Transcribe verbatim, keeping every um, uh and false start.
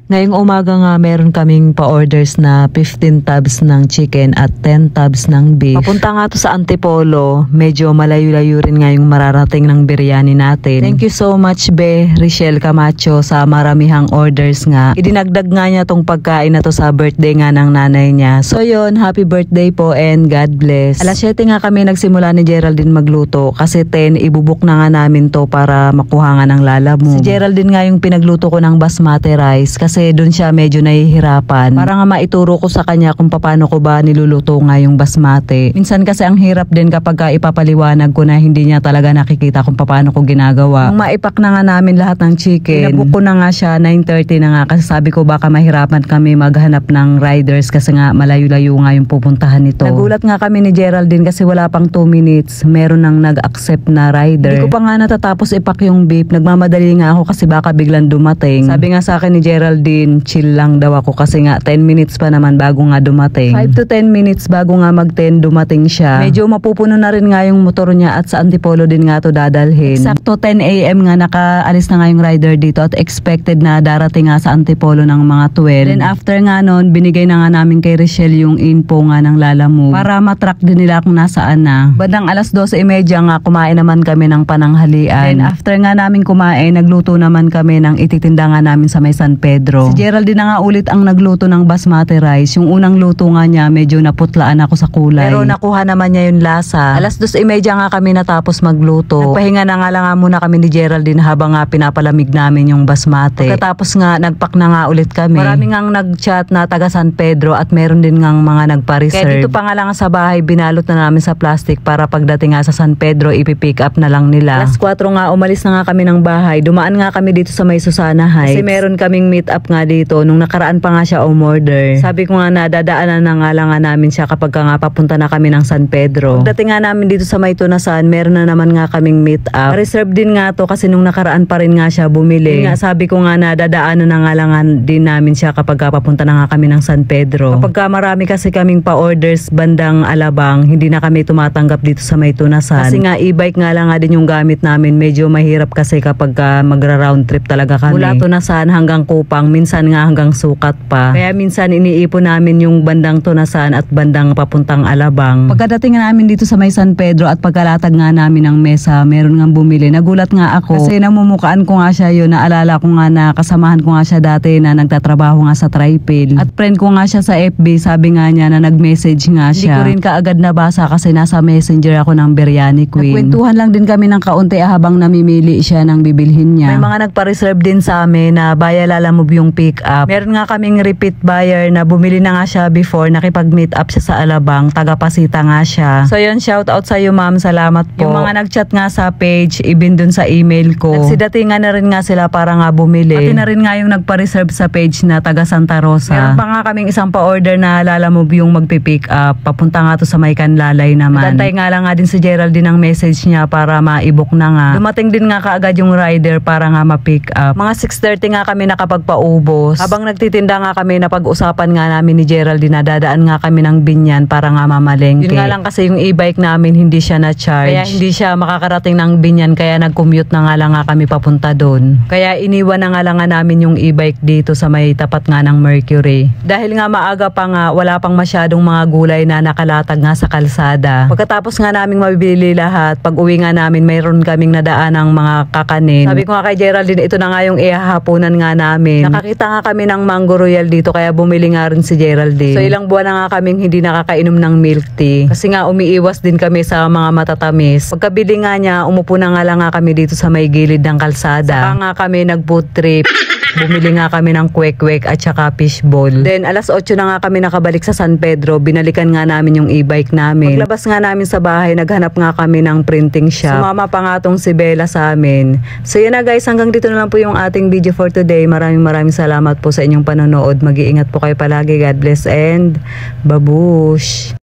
Ngayong umaga nga meron kaming pa-orders na fifteen tubs ng chicken at ten tubs ng beef. Papunta nga to sa Antipolo, medyo malayo-layo rin nga yung mararating ng biryani natin. Thank you so much Be Richelle Camacho sa maramihang orders nga. Idinagdag nga niya tong pagkain na to sa birthday nga ng nanay niya. So yon, happy birthday po and God bless. Alas siyete nga kami nagsimula ni Geraldine magluto kasi ten ibubuk na nga namin to para makuha nga ng Lalamove. Si Geraldine nga yung pinagluto ko ng basmati rice kasi Kasi doon siya medyo nahihirapan. Para nga maituro ko sa kanya kung paano ko ba niluluto nga yung basmati. Minsan kasi ang hirap din kapag ka ipapaliwanag ko na hindi niya talaga nakikita kung paano ko ginagawa. Nung maipak na nga namin lahat ng chicken, inabook ko na nga siya nine thirty na nga kasi sabi ko baka mahirapan kami maghanap ng riders kasi nga malayo-layo nga yung pupuntahan nito. Nagulat nga kami ni Geraldine kasi wala pang two minutes. Meron nang nag-accept na rider. Hindi ko pa nga natatapos ipak yung beef. Nagmamadali nga ako kasi baka biglang dumating. Sabi nga sa akin ni Geraldine, din chill lang daw ako kasi nga ten minutes pa naman bago nga dumating. five to ten minutes bago nga mag ten dumating siya. Medyo mapupuno na rin nga yung motor niya at sa Antipolo din nga to dadalhin. Sakto ten A M nga nakaalis na nga yung rider dito at expected na darating nga sa Antipolo ng mga twelve. Then after nga nun, binigay na nga namin kay Richelle yung info nga ng Lalamove para matrack din nila kung nasaan na. Bandang alas dose e media nga kumain naman kami ng pananghalian. Then after nga namin kumain, nagluto naman kami ng ititinda nga namin sa may San Pedro. Si Geraldine na nga ulit ang nagluto ng basmati rice. Yung unang luto nga niya, medyo naputlaan ako sa kulay. Pero nakuha naman niya yung lasa. Alas dos e media nga kami natapos magluto. Nagpahinga na nga lang nga muna kami ni Geraldine habang nga pinapalamig namin yung basmati. Pagkatapos nga, nagpak na nga ulit kami. Maraming nga nag-chat na taga San Pedro at meron din nga mga nagpa-reserve. Kaya dito pa nga lang sa bahay, binalot na namin sa plastic para pagdating nga sa San Pedro, ipipick up na lang nila. Alas kwatro nga, umalis na nga kami ng bahay. Dumaan nga kami dito sa may Susana Heights. Kasi meron kaming meet up nga dito nung nakaraan pa nga siya umorder. Sabi ko nga na dadaanan na nga lang nga namin siya kapag ka nga papunta na kami ng San Pedro. Pagdating nga namin dito sa may Tunasan, meron na naman nga kaming meet up. Reserve din nga to kasi nung nakaraan pa rin nga siya bumili. Nga sabi ko nga na dadaanan na nga lang din namin siya kapag ka papunta na nga kami ng San Pedro. Kapag ka marami kasi kaming pa-orders bandang Alabang, hindi na kami tumatanggap dito sa may Tunasan. Kasi nga e-bike nga lang nga din yung gamit namin. Medyo mahirap kasi kapag ka magra-round trip talaga kami. Mula Tunasan hanggang Kupang, minsan nga hanggang Sukat pa. Kaya minsan iniipon namin yung bandang Tunasan at bandang papuntang Alabang. Pagkadating namin dito sa may San Pedro at pagkalatag nga namin ng mesa, meron nga bumili. Nagulat nga ako kasi namumukaan ko nga siya yun. Naalala ko nga na kasamahan ko nga siya dati na nagtatrabaho nga sa Tripil. At friend ko nga siya sa F B, sabi nga niya na nag-message nga siya. Hindi ko rin kaagad nabasa kasi nasa messenger ako ng Biryani Queen. Nagkwentuhan lang din kami ng kaunti habang namimili siya ng bibilhin niya. May mga nagpa-reserve din sa amin na Baya Lalamove yung pick up. Meron nga kaming repeat buyer na bumili na nga siya before, nakipag-meet up siya sa Alabang, taga Pasita nga siya. So yun, shout out sa iyo ma'am, salamat po. Yung mga nag-chat nga sa page, even dun sa email ko. Nagsidatingan na rin nga sila para nga bumili. Pati na rin nga yung nagpa-reserve sa page na taga Santa Rosa. Meron pa nga kaming isang pa-order na Lalamove yung magpipick up. Papunta nga to sa may Kanlalay naman. Nagantay nga lang nga din si Geraldine ng message niya para ma-i-book na nga. Dumating din nga kaagad yung rider para nga ma-pick up. Mga six thirty nga kami nakapagpaubos. Habang nagtitinda nga kami, na pag-usapan nga namin ni Geraldine na dadaan nga kami ng Binyan para nga mamalengke. Yun nga lang kasi yung e-bike namin hindi siya na-charge. Kaya hindi siya makakarating ng Binyan kaya nag-commute na nga lang nga kami papunta doon. Kaya iniwan na nga lang nga namin yung e-bike dito sa may tapat nga ng Mercury. Dahil nga maaga pa nga, wala pang masyadong mga gulay na nakalatag nga sa kalsada. Pagkatapos nga naming mabibili lahat, pag uwi nga namin mayroon kaming nadaan ng mga kakanin. Sabi ko nga kay Geraldine, ito na nga yung ihahaponan nga namin. Nakakita nga kami ng Mango Royal dito kaya bumili nga rin si Geraldine. So ilang buwan na nga kaming hindi nakakainom ng milk tea. Kasi nga umiiwas din kami sa mga matatamis. Pagkabili nga niya, umupo na nga lang nga kami dito sa may gilid ng kalsada. Saka nga kami nag-food trip. Bumili nga kami ng kwek-kwek at saka fishball. Then alas otso na nga kami nakabalik sa San Pedro. Binalikan nga namin yung e-bike namin. Paglabas nga namin sa bahay, naghanap nga kami ng printing shop. Sumama pa nga tong si Bella sa amin. So yun na guys, hanggang dito na lang po yung ating video for today. Maraming maraming salamat po sa inyong panonood. Mag-iingat po kayo palagi. God bless and babush!